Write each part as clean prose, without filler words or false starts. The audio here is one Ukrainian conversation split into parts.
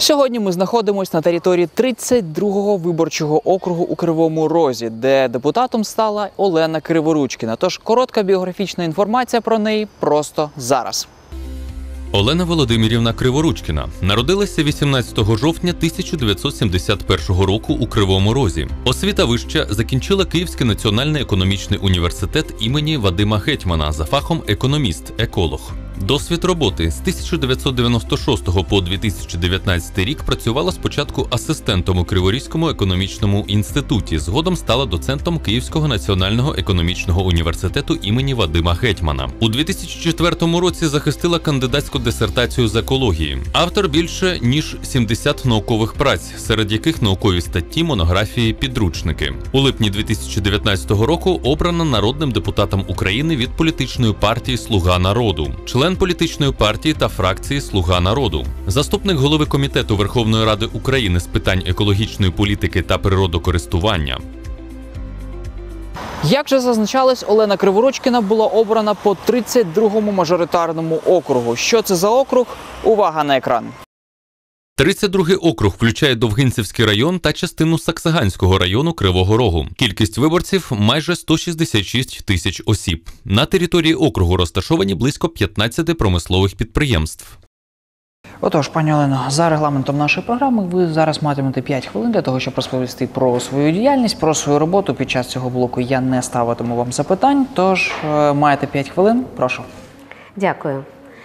Сьогодні ми знаходимося на території 32-го виборчого округу у Кривому Розі, де депутатом стала Олена Криворучкіна. Тож коротка біографічна інформація про неї просто зараз. Олена Володимирівна Криворучкіна народилася 18 жовтня 1971 року у Кривому Розі. Освіта вища, закінчила Київський національний економічний університет імені Вадима Гетьмана за фахом економіст-еколог. Досвід роботи. З 1996 по 2019 рік працювала спочатку асистентом у Криворізькому економічному інституті, згодом стала доцентом Київського національного економічного університету імені Вадима Гетьмана. У 2004 році захистила кандидатську дисертацію з екології. Автор більше ніж 70 наукових праць, серед яких наукові статті, монографії, підручники. У липні 2019 року обрана народним депутатом України від політичної партії «Слуга народу», член політичної партії та фракції «Слуга народу», заступник голови Комітету Верховної Ради України з питань екологічної політики та природокористування. Як же зазначалось, Олена Криворучкіна була обрана по 32-му мажоритарному округу. Що це за округ? Увага на екран. 32-й округ включає Довгинцівський район та частину Саксаганського району Кривого Рогу. Кількість виборців – майже 166 тисяч осіб. На території округу розташовані близько 15 промислових підприємств. Отож, пані Олено, за регламентом нашої програми ви зараз матимете 5 хвилин для того, щоб розповісти про свою діяльність, про свою роботу. Під час цього блоку я не ставитиму вам запитань, тож маєте 5 хвилин, прошу. Дякую.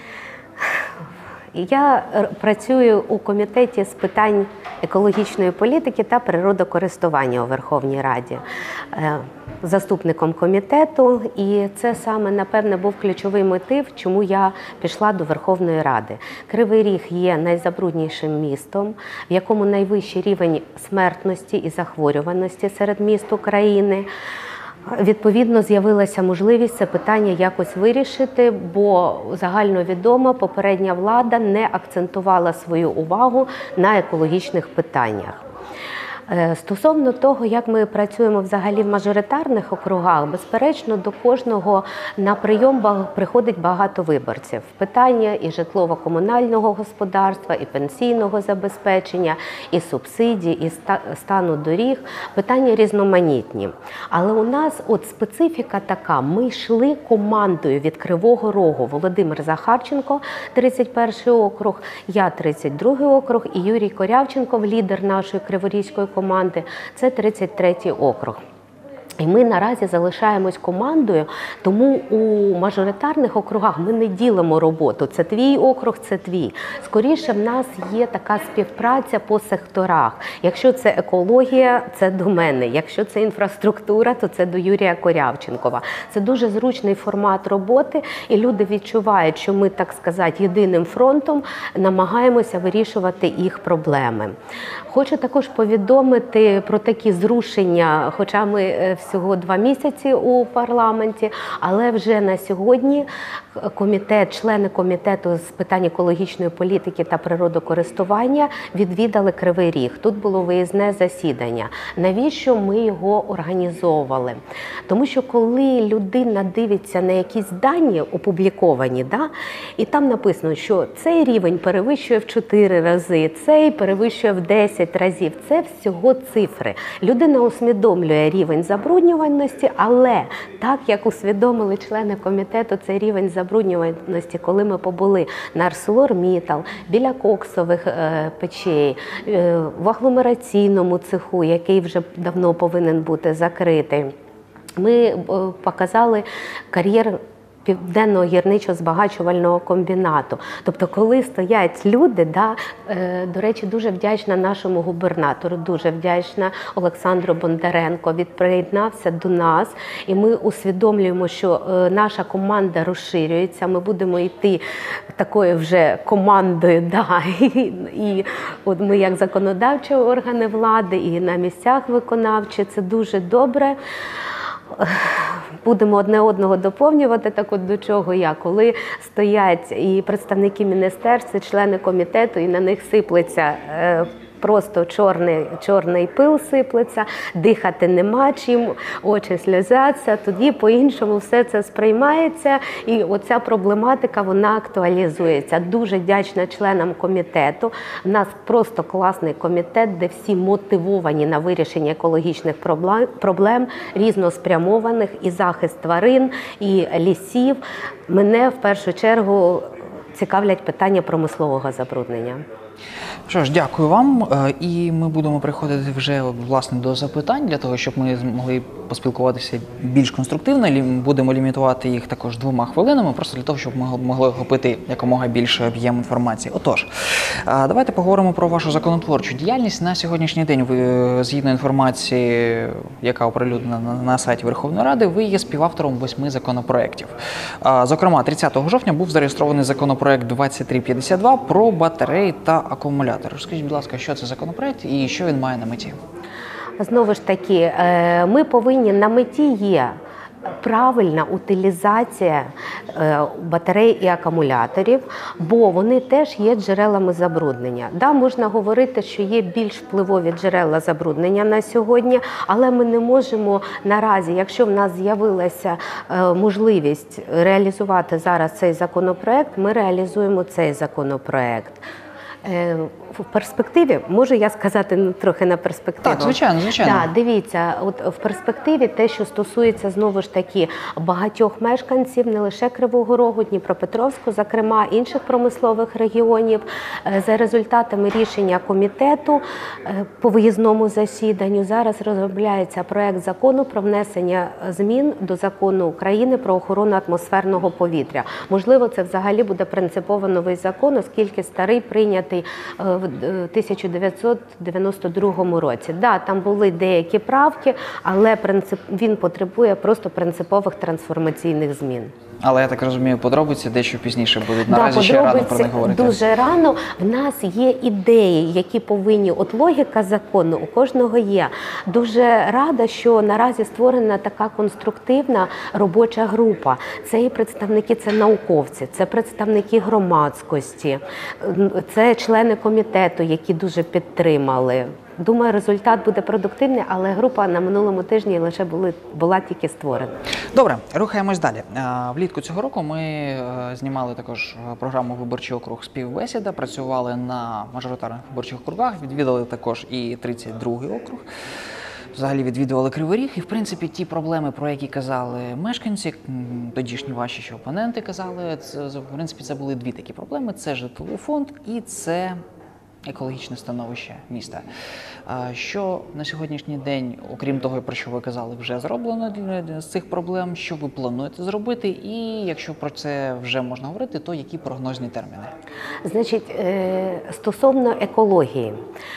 Я працюю у Комітеті з питань екологічної політики та природокористування у Верховній Раді, заступником комітету, і це саме, напевне, був ключовий мотив, чому я пішла до Верховної Ради. Кривий Ріг є найзабруднішим містом, в якому найвищий рівень смертності і захворюваності серед міст України. Відповідно, з'явилася можливість це питання якось вирішити, бо загальновідомо попередня влада не акцентувала свою увагу на екологічних питаннях. Стосовно того, як ми працюємо взагалі в мажоритарних округах, безперечно, до кожного на прийом приходить багато виборців. Питання і житлово-комунального господарства, і пенсійного забезпечення, і субсидій, і стану доріг. Питання різноманітні. Але у нас от специфіка така. Ми йшли командою від Кривого Рогу. Володимир Захарченко, 31-й округ, я 32-й округ і Юрій Корявченков, лідер нашої Криворізької команди, це 33-й округ. І ми наразі залишаємось командою, тому у мажоритарних округах ми не ділимо роботу. Це твій округ, це твій. Скоріше в нас є така співпраця по секторах. Якщо це екологія, це до мене. Якщо це інфраструктура, то це до Юрія Корявченкова. Це дуже зручний формат роботи, і люди відчувають, що ми, так сказати, єдиним фронтом намагаємося вирішувати їх проблеми. Хочу також повідомити про такі зрушення, хоча ми всього 2 місяці у парламенті, але вже на сьогодні члени комітету з питань екологічної політики та природокористування відвідали Кривий Ріг. Тут було виїзне засідання. Навіщо ми його організовували? Тому що коли людина дивиться на якісь дані опубліковані, і там написано, що цей рівень перевищує в 4 рази, цей перевищує в 10 разів. Це всього цифри. Людина усвідомлює рівень забруднюваності, але так, як усвідомили члени комітету цей рівень забруднюваності, коли ми побули на ArcelorMittal, біля коксових печей, в агломераційному цеху, який вже давно повинен бути закритий, ми показали кар'єр Південного гірничо-збагачувального комбінату. Тобто, коли стоять люди, до речі, дуже вдячна нашому губернатору, дуже вдячна Олександру Бондаренко, він приєднався до нас, і ми усвідомлюємо, що наша команда розширюється, ми будемо йти такою вже командою, і от ми як законодавчі органи влади, і на місцях виконавчі, це дуже добре. Будемо одне одного доповнювати, так от до чого я. Коли стоять і представники міністерств, і члени комітету, і на них сиплеться просто чорний пил сиплеться, дихати нема чим, очі сльозяться, тоді по-іншому все це сприймається, і оця проблематика, вона актуалізується. Дуже вдячна членам комітету. У нас просто класний комітет, де всі мотивовані на вирішення екологічних проблем, різноспрямованих, і захист тварин, і лісів. Мене в першу чергу цікавлять питання промислового забруднення. Що ж, дякую вам. І ми будемо переходити вже власне до запитань, для того, щоб ми змогли поспілкуватися більш конструктивно. Будемо лімітувати їх також 2 хвилинами, просто для того, щоб ми могли охопити якомога більше об'єм інформації. Отож, давайте поговоримо про вашу законотворчу діяльність. На сьогоднішній день ви, згідно інформації, яка оприлюднена на сайті Верховної Ради, ви є співавтором 8 законопроєктів. Зокрема, 30 жовтня був зареєстрований законопроєкт 2352 про батареї та акумулятори. Розкажіть, будь ласка, що це законопроєкт і що він має на меті? Знову ж таки, ми повинні, на меті є правильна утилізація батарей і акумуляторів, бо вони теж є джерелами забруднення. Да, можна говорити, що є більш впливові джерела забруднення на сьогодні, але ми не можемо наразі, якщо в нас з'явилася можливість реалізувати зараз цей законопроект, ми реалізуємо цей законопроект. В перспективі, можу я сказати трохи на перспективу? Так, звичайно, звичайно. Так, дивіться, от в перспективі те, що стосується, знову ж таки, багатьох мешканців, не лише Кривого Рогу, Дніпропетровську, зокрема, інших промислових регіонів, за результатами рішення комітету по виїзному засіданню зараз розробляється проект закону про внесення змін до Закону України про охорону атмосферного повітря. Можливо, це взагалі буде принципово новий закон, оскільки старий прийнятий в 1992 році. Да, там були деякі правки, але він потребує просто принципових трансформаційних змін. Але я так розумію, подробиці дещо пізніше будуть. Наразі ще рано про них говорити. Дуже рано. В нас є ідеї, які повинні, от логіка закону у кожного є. Дуже рада, що наразі створена така конструктивна робоча група. Це і представники, це науковці, це представники громадськості, це члени комітету, які дуже підтримали. Думаю, результат буде продуктивний, але група на минулому тижні лише була тільки створена. Добре, рухаємось далі. Влітку цього року ми знімали також програму «Виборчий округ. Співбесіда», працювали на мажоритарних виборчих округах, відвідали також і 32-й округ. Взагалі відвідували Кривий Ріг, і в принципі ті проблеми, про які казали мешканці, тодішні ваші ще опоненти казали, в принципі це були 2 такі проблеми: це житловий фонд і це екологічне становище міста. Що на сьогоднішній день, окрім того, про що ви казали, вже зроблено з цих проблем, що ви плануєте зробити, і якщо про це вже можна говорити, то які прогнозні терміни? Значить, стосовно екології,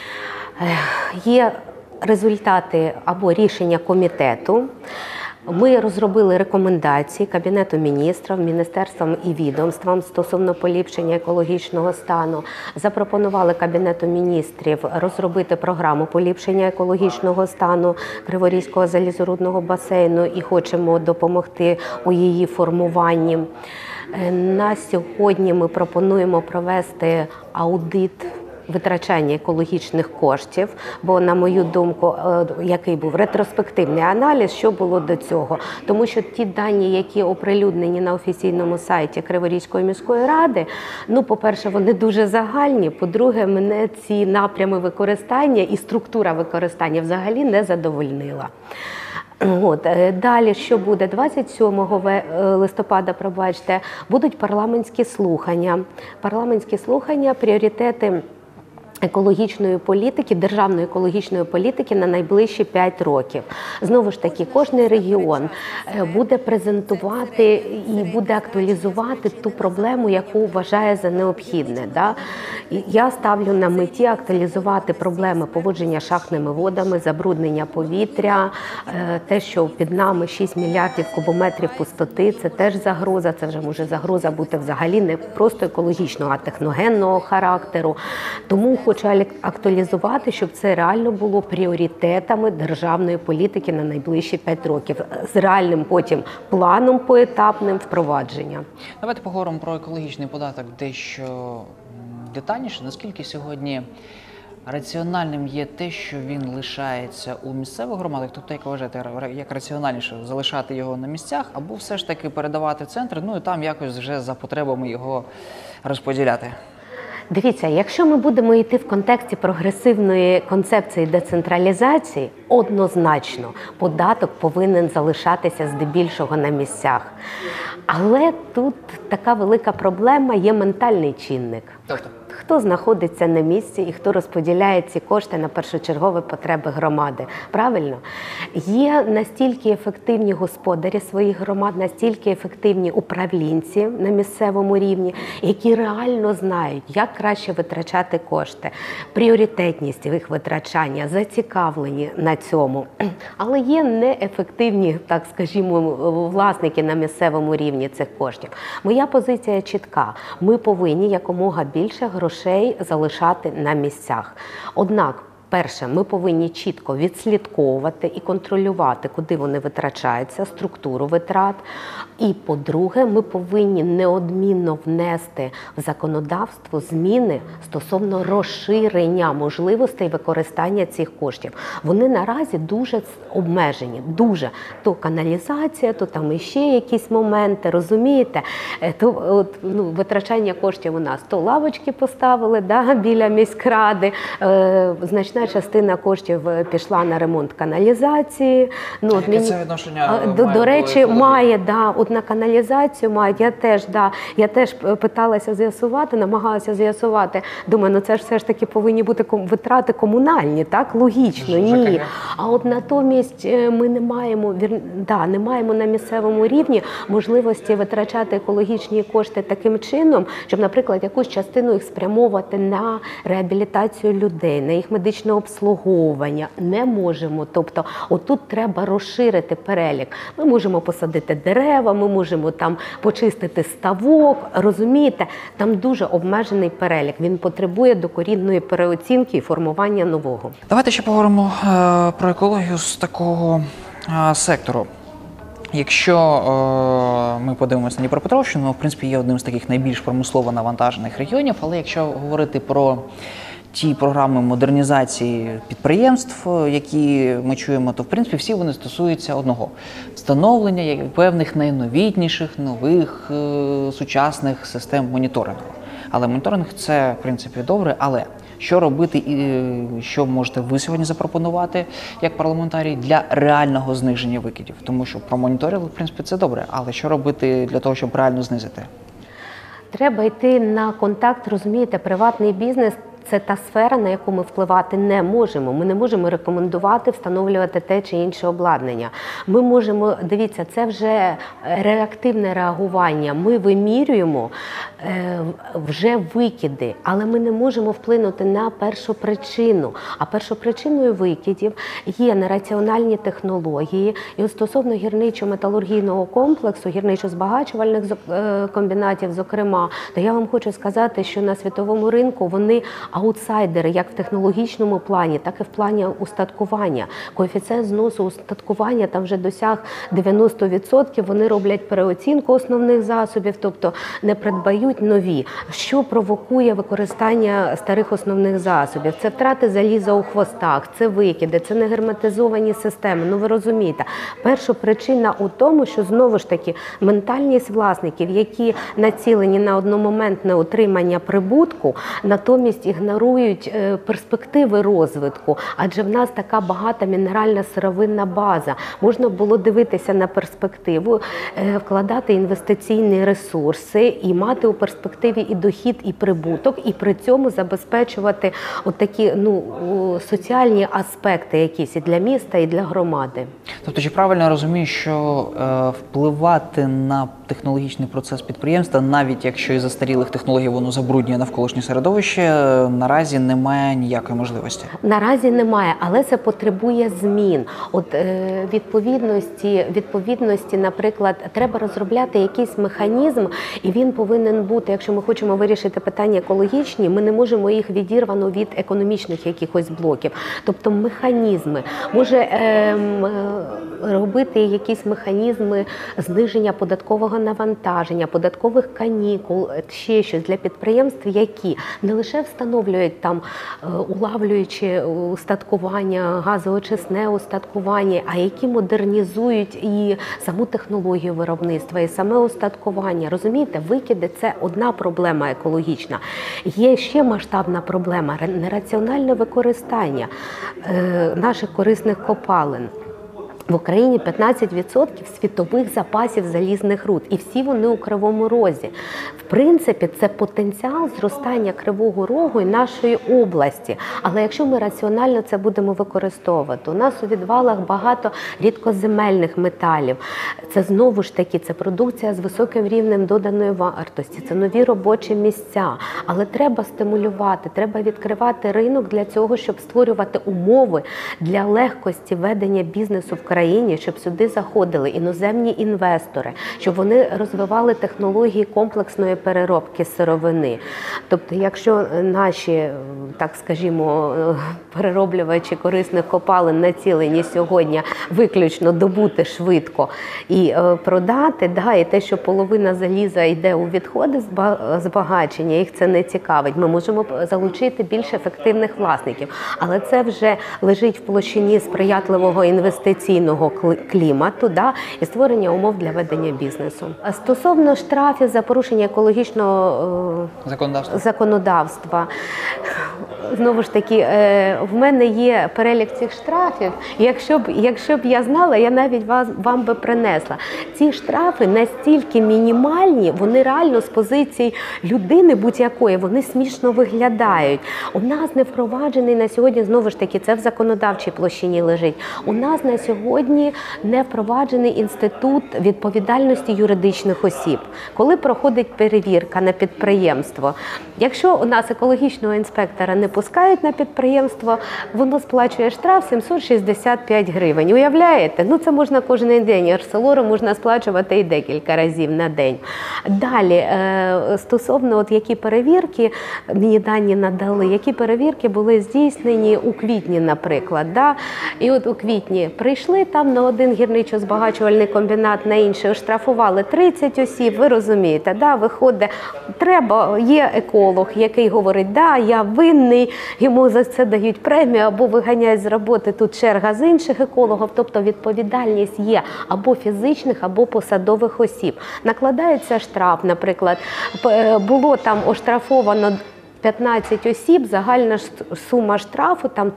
є результати або рішення комітету. Ми розробили рекомендації Кабінету міністрів, міністерствам і відомствам стосовно поліпшення екологічного стану. Запропонували Кабінету міністрів розробити програму поліпшення екологічного стану Криворізького залізорудного басейну і хочемо допомогти у її формуванні. На сьогодні ми пропонуємо провести аудит витрачання екологічних коштів, бо, на мою думку, який був ретроспективний аналіз, що було до цього. Тому що ті дані, які оприлюднені на офіційному сайті Криворізької міської ради, ну, по-перше, вони дуже загальні, по-друге, мене ці напрями використання і структура використання взагалі не задовольнила. От. Далі, що буде? 27 листопада, пробачте, будуть парламентські слухання. Парламентські слухання, пріоритети екологічної політики, державної екологічної політики на найближчі 5 років. Знову ж таки, кожний регіон буде презентувати і буде актуалізувати ту проблему, яку вважає за необхідне. Да? Я ставлю на меті актуалізувати проблеми поводження шахтними водами, забруднення повітря, те, що під нами 6 мільярдів кубометрів пустоти, це теж загроза, це вже може загроза бути взагалі не просто екологічного, а техногенного характеру. Тому хочу актуалізувати, щоб це реально було пріоритетами державної політики на найближчі 5 років, з реальним потім планом поетапним впровадження. Давайте поговоримо про екологічний податок дещо детальніше. Наскільки сьогодні раціональним є те, що він лишається у місцевих громадах? Тобто, як вважаєте, як раціональніше залишати його на місцях, або все ж таки передавати в центр, ну і там якось вже за потребами його розподіляти? Дивіться, якщо ми будемо йти в контексті прогресивної концепції децентралізації, однозначно податок повинен залишатися здебільшого на місцях. Але тут така велика проблема, є ментальний чинник. Тобто? Хто знаходиться на місці і хто розподіляє ці кошти на першочергові потреби громади. Правильно? Є настільки ефективні господарі своїх громад, настільки ефективні управлінці на місцевому рівні, які реально знають, як краще витрачати кошти, пріоритетність їх витрачання, зацікавлені на цьому. Але є неефективні, так скажімо, власники на місцевому рівні цих коштів. Моя позиція чітка. Ми повинні якомога більше грошей залишати на місцях. Однак, перше, ми повинні чітко відслідковувати і контролювати, куди вони витрачаються, структуру витрат. І, по-друге, ми повинні неодмінно внести в законодавство зміни стосовно розширення можливостей використання цих коштів. Вони наразі дуже обмежені, дуже. То каналізація, то там іще якісь моменти, розумієте? То, витрачання коштів у нас, то лавочки поставили біля міськради, значна частина коштів пішла на ремонт каналізації. Яке це відношення до речі, має, на каналізацію мають. Я теж питалася з'ясувати, намагалася з'ясувати. Думаю, це ж все ж таки повинні бути витрати комунальні, так? Логічно, ні. А от натомість ми не маємо на місцевому рівні можливості витрачати екологічні кошти таким чином, щоб, наприклад, якусь частину їх спрямовувати на реабілітацію людей, на їх медичне обслуговування. Не можемо. Тобто, отут треба розширити перелік. Ми можемо посадити дерева, ми можемо там почистити ставок, розумієте? Там дуже обмежений перелік. Він потребує докорінної переоцінки і формування нового. Давайте ще поговоримо про екологію з такого сектору. Якщо ми подивимося на Дніпропетровщину, в принципі, є одним з таких найбільш промислово навантажених регіонів, але якщо говорити про ті програми модернізації підприємств, які ми чуємо, то в принципі всі вони стосуються одного – встановлення певних найновітніших, нових, сучасних систем моніторингу. Але моніторинг – це, в принципі, добре, але що робити і що можете ви сьогодні запропонувати як парламентарій для реального зниження викидів? Тому що про моніторинг, в принципі, це добре, але що робити для того, щоб реально знизити? Треба йти на контакт, розумієте, приватний бізнес – це та сфера, на яку ми впливати не можемо. Ми не можемо рекомендувати встановлювати те чи інше обладнання. Ми можемо, дивіться, це вже реактивне реагування. Ми вимірюємо вже викиди, але ми не можемо вплинути на першопричину. А першопричиною викидів є нераціональні технології. І от стосовно гірничо-металургійного комплексу, гірничо-збагачувальних комбінатів, зокрема, то я вам хочу сказати, що на світовому ринку вони аутсайдери як в технологічному плані, так і в плані устаткування. Коефіцієнт зносу устаткування там вже досяг 90%, вони роблять переоцінку основних засобів, тобто не придбають нові. Що провокує використання старих основних засобів? Це втрати заліза у хвостах, це викиди, це негерметизовані системи. Ви розумієте, перша причина у тому, що знову ж таки ментальність власників, які націлені на одномоментне отримання прибутку, натомість ігнорують перспективи розвитку, адже в нас така багата мінеральна сировинна база. Можна було дивитися на перспективу, вкладати інвестиційні ресурси і мати у перспективі і дохід, і прибуток, і при цьому забезпечувати отакі соціальні аспекти якісь і для міста, і для громади. Тобто, чи правильно я розумію, що впливати на технологічний процес підприємства, навіть якщо із застарілих технологій воно забруднює навколишнє середовище, наразі немає ніякої можливості? Наразі немає, але це потребує змін. От відповідності, наприклад, треба розробляти якийсь механізм, і він повинен бути, якщо ми хочемо вирішити питання екологічні, ми не можемо їх відірвано від економічних якихось блоків. Тобто механізми. Може робити якісь механізми зниження податкового навантаження, податкових канікул, ще щось для підприємств, які не лише встановлюють встановлюють там улавлюючи устаткування, газоочисне устаткування, а які модернізують і саму технологію виробництва, і саме устаткування. Розумієте, викиди – це одна проблема екологічна. Є ще масштабна проблема – нераціональне використання наших корисних копалин. В Україні 15% світових запасів залізних руд, і всі вони у Кривому Розі. В принципі, це потенціал зростання Кривого Рогу і нашої області. Але якщо ми раціонально це будемо використовувати, у нас у відвалах багато рідкоземельних металів. Це знову ж таки, це продукція з високим рівнем доданої вартості, це нові робочі місця. Але треба стимулювати, треба відкривати ринок для цього, щоб створювати умови для легкості ведення бізнесу в країні, щоб сюди заходили іноземні інвестори, щоб вони розвивали технології комплексної переробки сировини. Тобто, якщо наші, так скажімо, перероблювачі корисних копалин націлені сьогодні виключно добути швидко і продати, да, і те, що половина заліза йде у відходи збагачення, їх це не цікавить. Ми можемо залучити більш ефективних власників, але це вже лежить в площині сприятливого інвестиційного клімату, да, і створення умов для ведення бізнесу. А стосовно штрафів за порушення екологічного законодавства, знову ж таки, в мене є перелік цих штрафів. Якщо б я знала, я навіть вам би принесла. Ці штрафи настільки мінімальні, вони реально з позиції людини будь-якої, вони смішно виглядають. У нас не впроваджений на сьогодні, знову ж таки, це в законодавчій площині лежить. У нас на сьогодні не впроваджений інститут відповідальності юридичних осіб. Коли проходить перевірка на підприємство, якщо у нас екологічного інспектора не пускають на підприємство, воно сплачує штраф 765 гривень. Уявляєте? Ну це можна кожен день. Арселору можна сплачувати і декілька разів на день. Далі, стосовно от які перевірки, мені дані надали, які перевірки були здійснені у квітні, наприклад. Да? І от у квітні прийшли там на один гірничо-збагачувальний комбінат, на інший оштрафували 30 осіб, ви розумієте, да? Виходить, є еколог, який говорить, да, я винний, йому за це дають премію або виганяють з роботи, тут черга з інших екологів, тобто відповідальність є або фізичних, або посадових осіб. Накладається штраф, наприклад, було там оштрафовано 15 осіб, загальна сума штрафу там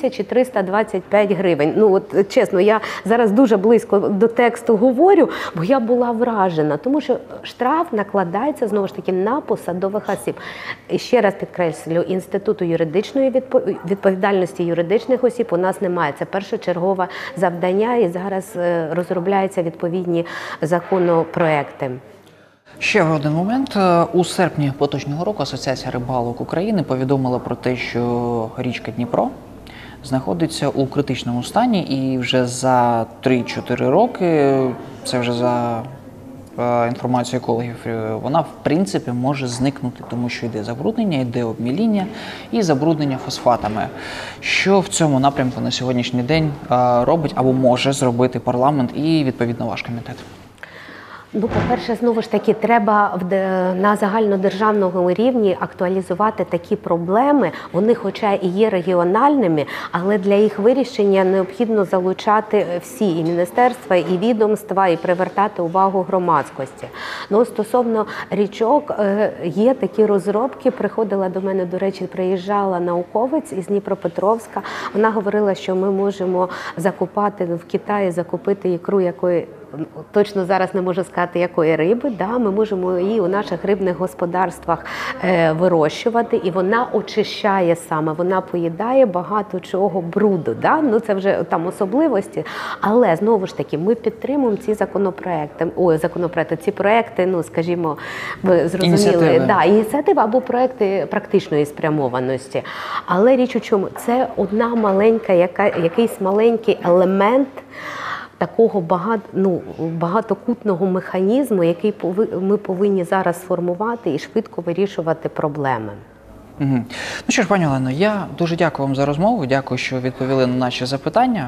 3325 гривень. Ну от чесно, я зараз дуже близько до тексту говорю, бо я була вражена, тому що штраф накладається знову ж таки на посадових осіб. І ще раз підкреслю, інституту юридичної відповідальності юридичних осіб у нас немає. Це першочергове завдання і зараз розробляються відповідні законопроекти. Ще один момент. У серпні поточного року Асоціація рибалок України повідомила про те, що річка Дніпро знаходиться у критичному стані і вже за 3-4 роки, це вже за інформацією екологів, вона в принципі може зникнути, тому що йде забруднення, йде обміління і забруднення фосфатами. Що в цьому напрямку на сьогоднішній день робить або може зробити парламент і відповідно ваш комітет? Ну, по-перше, знову ж таки, треба на загальнодержавному рівні актуалізувати такі проблеми. Вони хоча і є регіональними, але для їх вирішення необхідно залучати всі, і міністерства, і відомства, і привертати увагу громадськості. Ну, стосовно річок, є такі розробки. Приходила до мене, до речі, приїжджала науковець із Дніпропетровська. Вона говорила, що ми можемо закупати в Китаї, закупити ікру якої, точно зараз не можу сказати, якої риби, да, ми можемо її у наших рибних господарствах вирощувати, і вона очищає саме, вона поїдає багато чого бруду, да? Ну це вже там особливості, але знову ж таки ми підтримуємо ці законопроекти, ці проекти, ну скажімо, ви зрозуміли, да, ініціатива або проекти практичної спрямованості. Але річ у чому, це одна маленька, якийсь маленький елемент такого багатокутного механізму, який ми повинні зараз сформувати і швидко вирішувати проблеми. Угу. Ну що ж, пані Олено, я дуже дякую вам за розмову, дякую, що відповіли на наші запитання.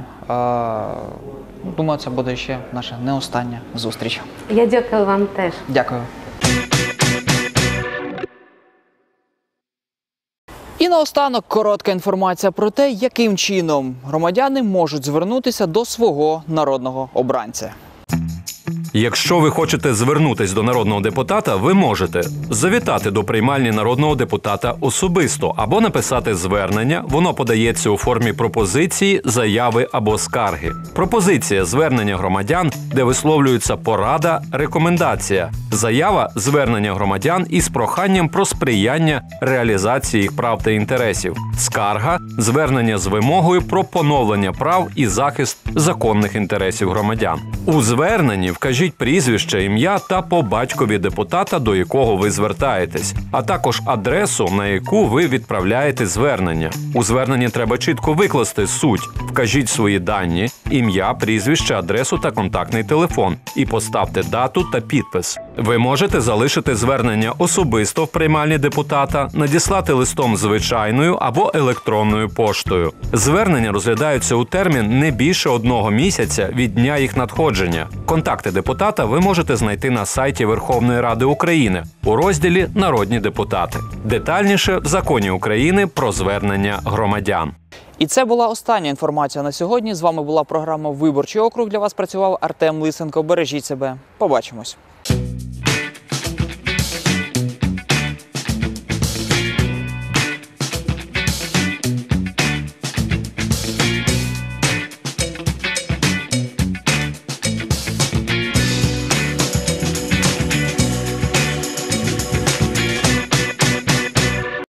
Думаю, це буде ще наша не остання зустріч. Я дякую вам теж. Дякую. І наостанок коротка інформація про те, яким чином громадяни можуть звернутися до свого народного обранця. Якщо ви хочете звернутись до народного депутата, ви можете завітати до приймальні народного депутата особисто або написати звернення. Воно подається у формі пропозиції, заяви або скарги. Пропозиція – звернення громадян, де висловлюється порада, рекомендація. Заява – звернення громадян із проханням про сприяння реалізації їх прав та інтересів. Скарга – звернення з вимогою про поновлення прав і захист законних інтересів громадян. У зверненні вкажіть прізвище, ім'я та по батькові депутата, до якого ви звертаєтесь, а також адресу, на яку ви відправляєте звернення. У зверненні треба чітко викласти суть. Вкажіть свої дані, ім'я, прізвище, адресу та контактний телефон і поставте дату та підпис. Ви можете залишити звернення особисто в приймальні депутата, надіслати листом звичайною або електронною поштою. Звернення розглядаються у термін не більше 1 місяця від дня їх надходження. Контакти депутата ви можете знайти на сайті Верховної Ради України у розділі «Народні депутати». Детальніше в Законі України про звернення громадян. І це була остання інформація на сьогодні. З вами була програма «Виборчий округ». Для вас працював Артем Лисенко. Бережіть себе. Побачимось.